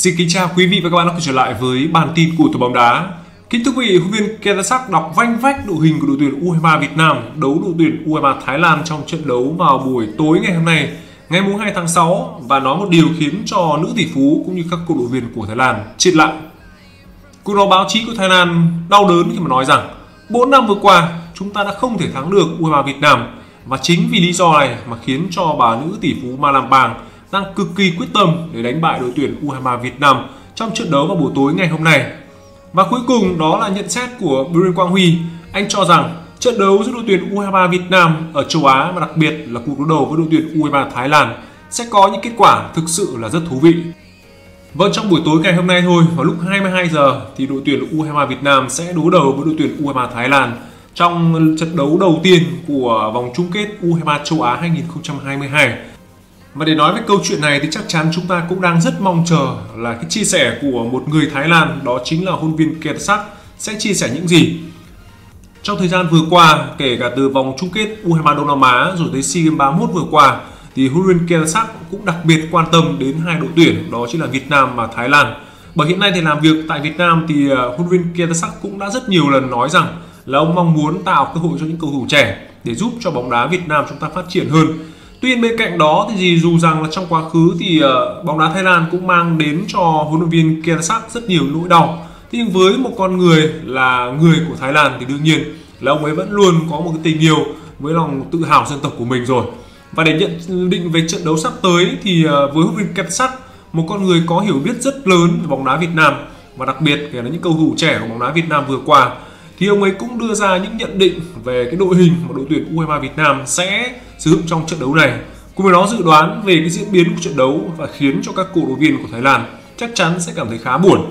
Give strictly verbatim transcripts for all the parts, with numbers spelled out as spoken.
Xin kính chào quý vị và các bạn đã quay trở lại với bản tin của Tuổi Bóng Đá. Kính thưa quý vị, huấn luyện viên Kentasak đọc vanh vách đội hình của đội tuyển U hai ba Việt Nam đấu đội tuyển U hai ba Thái Lan trong trận đấu vào buổi tối ngày hôm nay, ngày hai tháng sáu, và nói một điều khiến cho nữ tỷ phú cũng như các cổ động viên của Thái Lan chết lặng. Cuộc họp báo chí của Thái Lan đau đớn khi mà nói rằng bốn năm vừa qua chúng ta đã không thể thắng được U hai ba Việt Nam, và chính vì lý do này mà khiến cho bà nữ tỷ phú Malapang đang cực kỳ quyết tâm để đánh bại đội tuyển U hai ba Việt Nam trong trận đấu vào buổi tối ngày hôm nay. Và cuối cùng đó là nhận xét của Bùi Quang Huy. Anh cho rằng trận đấu giữa đội tuyển U hai ba Việt Nam ở châu Á, và đặc biệt là cuộc đối đầu với đội tuyển U hai ba Thái Lan, sẽ có những kết quả thực sự là rất thú vị. Vâng, trong buổi tối ngày hôm nay thôi, vào lúc hai mươi hai giờ thì đội tuyển U hai ba Việt Nam sẽ đối đầu với đội tuyển U hai ba Thái Lan trong trận đấu đầu tiên của vòng chung kết U hai ba châu Á hai nghìn không trăm hai mươi hai. Và để nói về câu chuyện này thì chắc chắn chúng ta cũng đang rất mong chờ là cái chia sẻ của một người Thái Lan, đó chính là huấn luyện viên Kentasak sẽ chia sẻ những gì. Trong thời gian vừa qua, kể cả từ vòng chung kết U hai ba Đông Nam Á rồi tới SEA Games ba mươi mốt vừa qua, thì huấn luyện viên Kentasak cũng đặc biệt quan tâm đến hai đội tuyển, đó chính là Việt Nam và Thái Lan. Bởi hiện nay thì làm việc tại Việt Nam thì huấn luyện viên Kentasak cũng đã rất nhiều lần nói rằng là ông mong muốn tạo cơ hội cho những cầu thủ trẻ để giúp cho bóng đá Việt Nam chúng ta phát triển hơn. Tuy nhiên bên cạnh đó thì dù rằng là trong quá khứ thì uh, bóng đá Thái Lan cũng mang đến cho huấn luyện viên Kentasak rất nhiều nỗi đau. Thế nhưng với một con người là người của Thái Lan thì đương nhiên là ông ấy vẫn luôn có một cái tình yêu với lòng tự hào dân tộc của mình rồi. Và để nhận định về trận đấu sắp tới thì uh, với huấn luyện viên Kentasak, một con người có hiểu biết rất lớn về bóng đá Việt Nam, và đặc biệt kể là những cầu thủ trẻ của bóng đá Việt Nam vừa qua, thì ông ấy cũng đưa ra những nhận định về cái đội hình mà đội tuyển U hai ba Việt Nam sẽ sử dụng trong trận đấu này, cùng với đó dự đoán về cái diễn biến của trận đấu, và khiến cho các cổ động viên của Thái Lan chắc chắn sẽ cảm thấy khá buồn.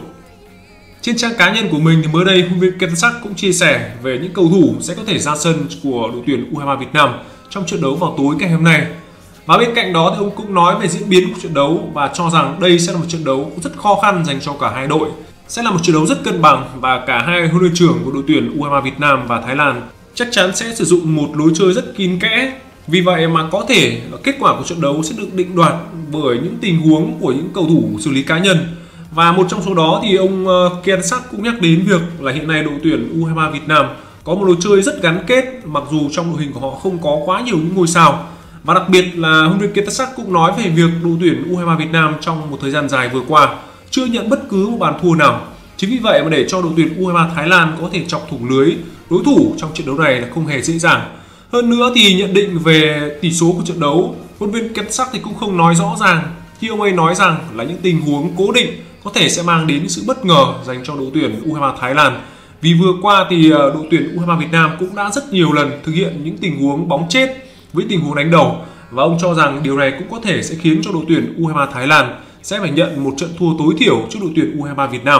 Trên trang cá nhân của mình thì mới đây huấn luyện viên Kentasak cũng chia sẻ về những cầu thủ sẽ có thể ra sân của đội tuyển U hai ba Việt Nam trong trận đấu vào tối ngày hôm nay. Và bên cạnh đó thì ông cũng nói về diễn biến của trận đấu và cho rằng đây sẽ là một trận đấu rất khó khăn dành cho cả hai đội. Sẽ là một trận đấu rất cân bằng, và cả hai huấn luyện trưởng của đội tuyển U hai ba Việt Nam và Thái Lan chắc chắn sẽ sử dụng một lối chơi rất kín kẽ. Vì vậy mà có thể kết quả của trận đấu sẽ được định đoạt bởi những tình huống của những cầu thủ xử lý cá nhân. Và một trong số đó thì ông Kentasak cũng nhắc đến việc là hiện nay đội tuyển U hai ba Việt Nam có một lối chơi rất gắn kết, mặc dù trong đội hình của họ không có quá nhiều những ngôi sao. Và đặc biệt là huấn luyện viên Kentasak cũng nói về việc đội tuyển U hai ba Việt Nam trong một thời gian dài vừa qua chưa nhận bất cứ một bàn thua nào. Chính vì vậy mà để cho đội tuyển U hai ba Thái Lan có thể chọc thủng lưới đối thủ trong trận đấu này là không hề dễ dàng. Hơn nữa thì nhận định về tỷ số của trận đấu, huấn luyện viên Kentasak thì cũng không nói rõ ràng, khi ông ấy nói rằng là những tình huống cố định có thể sẽ mang đến sự bất ngờ dành cho đội tuyển U hai ba Thái Lan. Vì vừa qua thì đội tuyển U hai ba Việt Nam cũng đã rất nhiều lần thực hiện những tình huống bóng chết với tình huống đánh đầu, và ông cho rằng điều này cũng có thể sẽ khiến cho đội tuyển U hai ba Thái Lan sẽ phải nhận một trận thua tối thiểu trước đội tuyển U hai ba Việt Nam.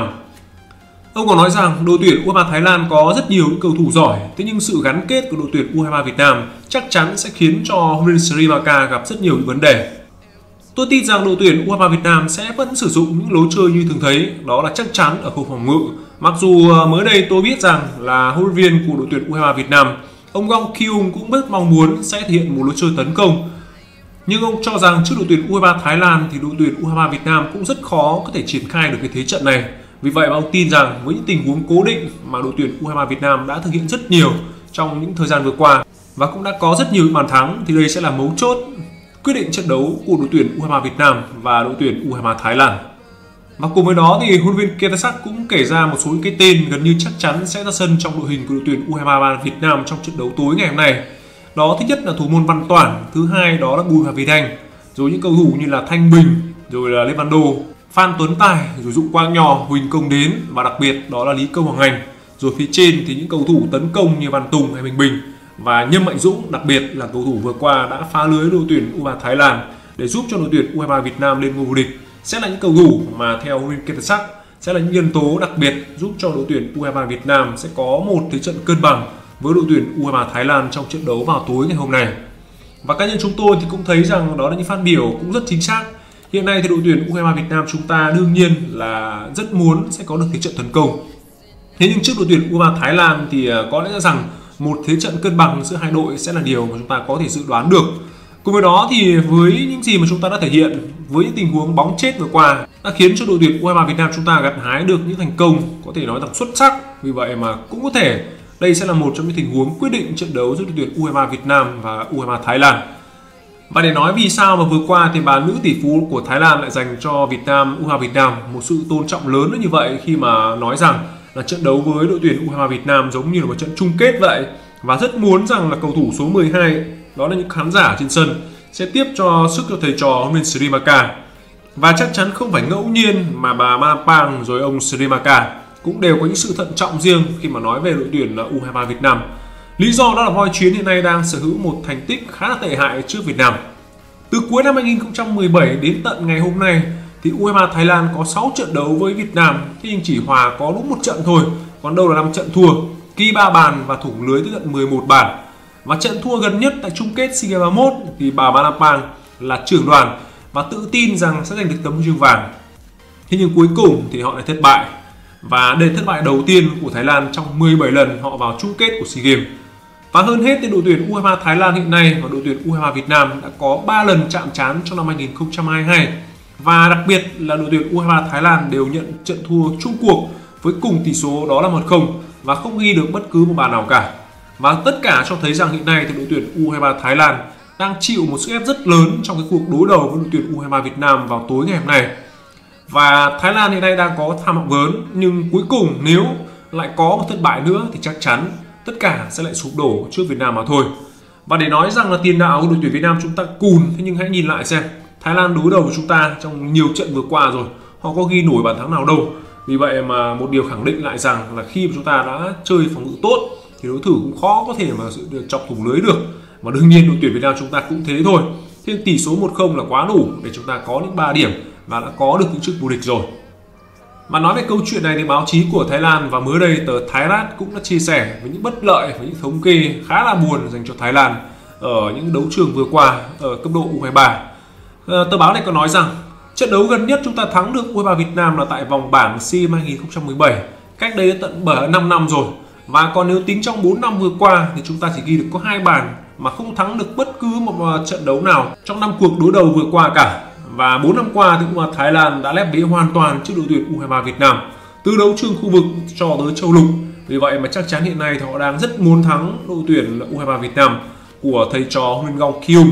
Ông còn nói rằng đội tuyển U hai ba Thái Lan có rất nhiều những cầu thủ giỏi, thế nhưng sự gắn kết của đội tuyển U hai ba Việt Nam chắc chắn sẽ khiến cho huấn luyện Sri Lanka gặp rất nhiều những vấn đề. Tôi tin rằng đội tuyển U hai ba Việt Nam sẽ vẫn sử dụng những lối chơi như thường thấy, đó là chắc chắn ở khâu phòng ngự. Mặc dù mới đây tôi biết rằng là huấn luyện viên của đội tuyển U hai ba Việt Nam, ông Gong Kyung cũng rất mong muốn sẽ thể hiện một lối chơi tấn công. Nhưng ông cho rằng trước đội tuyển U hai ba Thái Lan thì đội tuyển U hai ba Việt Nam cũng rất khó có thể triển khai được cái thế trận này. Vì vậy mà ông tin rằng với những tình huống cố định mà đội tuyển U hai ba Việt Nam đã thực hiện rất nhiều trong những thời gian vừa qua, và cũng đã có rất nhiều bàn thắng, thì đây sẽ là mấu chốt quyết định trận đấu của đội tuyển U hai ba Việt Nam và đội tuyển U hai ba Thái Lan. Và cùng với đó thì huấn luyện viên Kentasak cũng kể ra một số những cái tên gần như chắc chắn sẽ ra sân trong đội hình của đội tuyển U hai ba Việt Nam trong trận đấu tối ngày hôm nay. Đó, thứ nhất là thủ môn Văn Toản, thứ hai đó là Bùi Hà Việt Anh, rồi những cầu thủ như là Thanh Bình, rồi là Lê Văn Đô, Phan Tuấn Tài, rồi Dũng Quang Nho, Huỳnh Công Đến, và đặc biệt đó là Lý Công Hoàng Anh. Rồi phía trên thì những cầu thủ tấn công như Văn Tùng hay Bình Bình và Nhâm Mạnh Dũng, đặc biệt là cầu thủ vừa qua đã phá lưới đội tuyển U hai ba Thái Lan để giúp cho đội tuyển U hai ba Việt Nam lên ngôi vô địch, sẽ là những cầu thủ mà theo huấn luyện viên Kentasak sẽ là những nhân tố đặc biệt giúp cho đội tuyển U hai ba Việt Nam sẽ có một thế trận cân bằng với đội tuyển U hai ba Thái Lan trong trận đấu vào tối ngày hôm nay. Và cá nhân chúng tôi thì cũng thấy rằng đó là những phát biểu cũng rất chính xác. Hiện nay thì đội tuyển U hai ba Việt Nam chúng ta đương nhiên là rất muốn sẽ có được thế trận tấn công. Thế nhưng trước đội tuyển U hai ba Thái Lan thì có lẽ rằng một thế trận cân bằng giữa hai đội sẽ là điều mà chúng ta có thể dự đoán được. Cùng với đó thì với những gì mà chúng ta đã thể hiện với những tình huống bóng chết vừa qua đã khiến cho đội tuyển u hai ba Việt Nam chúng ta gặt hái được những thành công có thể nói rằng xuất sắc. Vì vậy mà cũng có thể đây sẽ là một trong những tình huống quyết định trận đấu giữa đội tuyển u hai ba Việt Nam và u hai ba Thái Lan. Và để nói vì sao mà vừa qua thì bà nữ tỷ phú của Thái Lan lại dành cho Việt Nam u hai ba Việt Nam một sự tôn trọng lớn như vậy, khi mà nói rằng là trận đấu với đội tuyển u hai ba Việt Nam giống như là một trận chung kết vậy, và rất muốn rằng là cầu thủ số mười hai, đó là những khán giả trên sân, sẽ tiếp cho sức cho thầy trò huấn luyện Sri Lanka. Và chắc chắn không phải ngẫu nhiên mà bà Manapang rồi ông Sri Lanka cũng đều có những sự thận trọng riêng khi mà nói về đội tuyển u hai ba Việt Nam. Lý do đó là voi chiến hiện nay đang sở hữu một thành tích khá là tệ hại trước Việt Nam. Từ cuối năm hai nghìn không trăm mười bảy đến tận ngày hôm nay thì u hai ba Thái Lan có sáu trận đấu với Việt Nam, thế nhưng chỉ hòa có đúng một trận thôi, còn đâu là năm trận thua, ghi ba bàn và thủng lưới tới tận mười một bàn. Và trận thua gần nhất tại chung kết SEA Games ba mươi mốt thì bà Manapang là trưởng đoàn và tự tin rằng sẽ giành được tấm huy chương vàng. Thế nhưng cuối cùng thì họ lại thất bại. Và đây là thất bại đầu tiên của Thái Lan trong mười bảy lần họ vào chung kết của SEA Games. Và hơn hết thì đội tuyển u hai ba Thái Lan hiện nay và đội tuyển u hai ba Việt Nam đã có ba lần chạm trán trong năm hai nghìn không trăm hai mươi hai. Và đặc biệt là đội tuyển u hai ba Thái Lan đều nhận trận thua chung cuộc với cùng tỷ số đó là một không và không ghi được bất cứ một bàn nào cả. Và tất cả cho thấy rằng hiện nay thì đội tuyển u hai ba Thái Lan đang chịu một sức ép rất lớn trong cái cuộc đối đầu với đội tuyển u hai ba Việt Nam vào tối ngày hôm nay. Và Thái Lan hiện nay đang có tham vọng lớn, nhưng cuối cùng nếu lại có một thất bại nữa thì chắc chắn tất cả sẽ lại sụp đổ trước Việt Nam mà thôi. Và để nói rằng là tiền đạo của đội tuyển Việt Nam chúng ta cùn, thế nhưng hãy nhìn lại xem Thái Lan đối đầu với chúng ta trong nhiều trận vừa qua rồi, họ có ghi nổi bàn thắng nào đâu. Vì vậy mà một điều khẳng định lại rằng là khi mà chúng ta đã chơi phòng ngự tốt thì đối thủ cũng khó có thể mà chọc thủng lưới được. Và đương nhiên đội tuyển Việt Nam chúng ta cũng thế thôi. Thế tỷ số một không là quá đủ để chúng ta có những ba điểm và đã có được những chức vô địch rồi. Mà nói về câu chuyện này thì báo chí của Thái Lan và mới đây tờ Thái Rat cũng đã chia sẻ với những bất lợi và những thống kê khá là buồn dành cho Thái Lan ở những đấu trường vừa qua ở cấp độ u hai ba. À, tờ báo này có nói rằng trận đấu gần nhất chúng ta thắng được u hai ba Việt Nam là tại vòng bảng SEA Games hai nghìn không trăm mười bảy, cách đây đã tận năm năm rồi. Và còn nếu tính trong bốn năm vừa qua thì chúng ta chỉ ghi được có hai bàn mà không thắng được bất cứ một trận đấu nào trong năm cuộc đối đầu vừa qua cả. Và bốn năm qua thì cũng là Thái Lan đã lép vế hoàn toàn trước đội tuyển u hai ba Việt Nam từ đấu trường khu vực cho tới châu lục. Vì vậy mà chắc chắn hiện nay thì họ đang rất muốn thắng đội tuyển u hai ba Việt Nam của thầy trò huấn luyện Gong Kyung.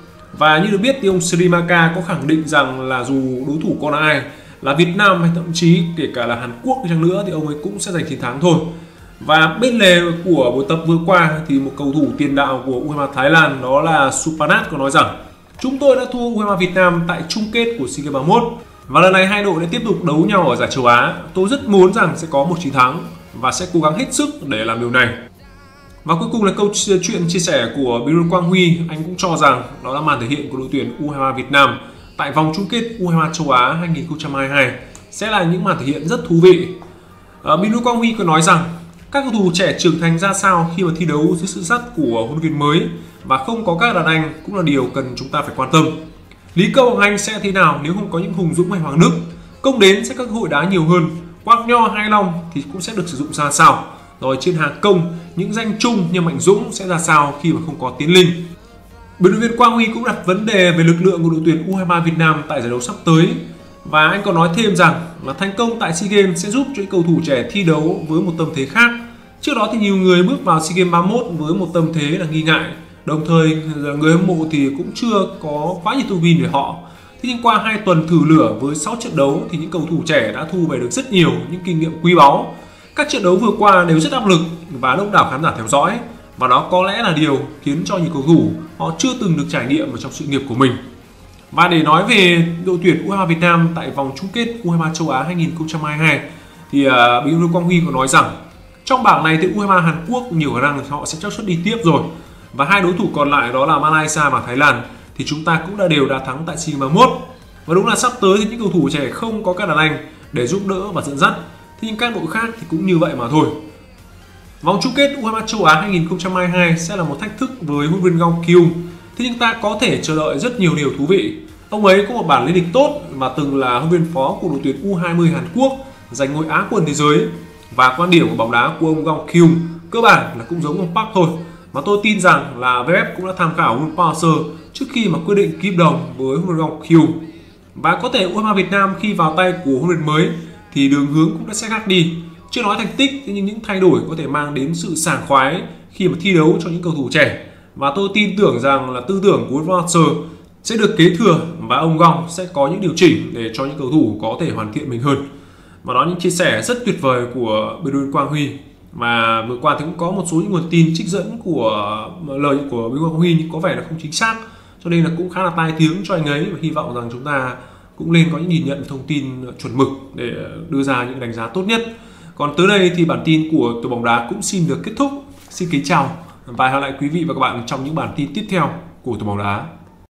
Và như được biết thì ông Sri Lanka có khẳng định rằng là dù đối thủ còn là ai, là Việt Nam hay thậm chí kể cả là Hàn Quốc đi chăng nữa thì ông ấy cũng sẽ giành chiến thắng thôi. Và bên lề của buổi tập vừa qua thì một cầu thủ tiền đạo của u hai ba Thái Lan đó là Supanat có nói rằng chúng tôi đã thua u hai ba Việt Nam tại chung kết của SEA Games ba mươi mốt và lần này hai đội sẽ tiếp tục đấu nhau ở giải châu Á. Tôi rất muốn rằng sẽ có một chiến thắng và sẽ cố gắng hết sức để làm điều này. Và cuối cùng là câu chuyện chia sẻ của Byron Quang Huy, anh cũng cho rằng đó là màn thể hiện của đội tuyển u hai ba Việt Nam tại vòng chung kết u hai ba châu Á hai nghìn không trăm hai mươi hai sẽ là những màn thể hiện rất thú vị. Uh, Byron Quang Huy có nói rằng các cầu thủ trẻ trưởng thành ra sao khi mà thi đấu dưới sự dắt của huấn luyện viên mới và không có các đàn anh cũng là điều cần chúng ta phải quan tâm. Lý Công Hoàng Anh sẽ thế nào nếu không có những Hùng Dũng hay Hoàng Đức? Công đến sẽ các cơ hội đá nhiều hơn. Quang Nho hay Long thì cũng sẽ được sử dụng ra sao? Rồi trên hàng công, những danh chung như Mạnh Dũng sẽ ra sao khi mà không có Tiến Linh? Biên đội viên Quang Huy cũng đặt vấn đề về lực lượng của đội tuyển u hai ba Việt Nam tại giải đấu sắp tới. Và anh còn nói thêm rằng là thành công tại SEA Games sẽ giúp cho những cầu thủ trẻ thi đấu với một tâm thế khác. Trước đó thì nhiều người bước vào SEA Games ba mươi mốt với một tâm thế là nghi ngại. Đồng thời người hâm mộ thì cũng chưa có quá nhiều thông tin về họ. Thế nhưng qua hai tuần thử lửa với sáu trận đấu thì những cầu thủ trẻ đã thu về được rất nhiều những kinh nghiệm quý báu. Các trận đấu vừa qua đều rất áp lực và đông đảo khán giả theo dõi. Và đó có lẽ là điều khiến cho những cầu thủ họ chưa từng được trải nghiệm ở trong sự nghiệp của mình. Và để nói về đội tuyển u hai ba Việt Nam tại vòng chung kết u hai ba châu Á hai nghìn không trăm hai mươi hai thì uh, Bí thư Quang Huy có nói rằng trong bảng này thì u hai ba Hàn Quốc nhiều khả năng họ sẽ chắc suất đi tiếp rồi. Và hai đối thủ còn lại đó là Malaysia và Thái Lan thì chúng ta cũng đã đều đã thắng tại SEA Games ba mươi mốt. Và đúng là sắp tới thì những cầu thủ trẻ không có các đàn anh để giúp đỡ và dẫn dắt. Thế nhưng các đội khác thì cũng như vậy mà thôi. Vòng chung kết u hai ba châu Á hai nghìn không trăm hai mươi hai sẽ là một thách thức với huấn luyện viên Gong Kyung. Thế nhưng ta có thể chờ đợi rất nhiều điều thú vị. Ông ấy có một bản lĩnh địch tốt và từng là huấn luyện viên phó của đội tuyển u hai mươi Hàn Quốc giành ngôi Á quân thế giới. Và quan điểm của bóng đá của ông Gong Kyung cơ bản là cũng giống ông Park thôi. mà tôi tin rằng là vê ép cũng đã tham khảo huấn luyện Park Hang-seo trước khi mà quyết định ký hợp đồng với huấn luyện Ngọc Hughes. Và có thể u hai ba Việt Nam khi vào tay của huấn luyện mới thì đường hướng cũng đã sẽ khác đi. Chưa nói thành tích nhưng những thay đổi có thể mang đến sự sảng khoái khi mà thi đấu cho những cầu thủ trẻ. Và tôi tin tưởng rằng là tư tưởng của huấn luyện Park Hang-seo sẽ được kế thừa và ông Gong sẽ có những điều chỉnh để cho những cầu thủ có thể hoàn thiện mình hơn. Và đó những chia sẻ rất tuyệt vời của biên đội Quang Huy. Và vừa qua thì cũng có một số những nguồn tin trích dẫn của lời của biên đội Quang Huy nhưng có vẻ là không chính xác, cho nên là cũng khá là tai tiếng cho anh ấy, và hy vọng rằng chúng ta cũng nên có những nhìn nhận thông tin chuẩn mực để đưa ra những đánh giá tốt nhất. Còn tới đây thì bản tin của Tuổi Bóng Đá cũng xin được kết thúc. Xin kính chào và hẹn gặp lại quý vị và các bạn trong những bản tin tiếp theo của Tuổi Bóng Đá.